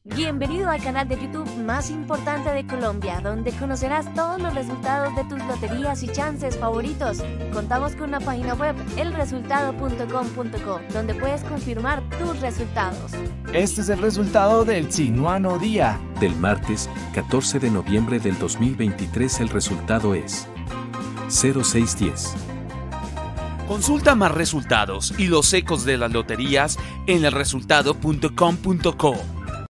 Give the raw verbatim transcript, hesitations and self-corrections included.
Bienvenido al canal de YouTube más importante de Colombia, donde conocerás todos los resultados de tus loterías y chances favoritos. Contamos con una página web, el resultado punto com punto co, donde puedes confirmar tus resultados. Este es el resultado del Sinuano Día. Del martes, catorce de noviembre del dos mil veintitrés, el resultado es cero seis diez. Consulta más resultados y los ecos de las loterías en el resultado punto com punto co.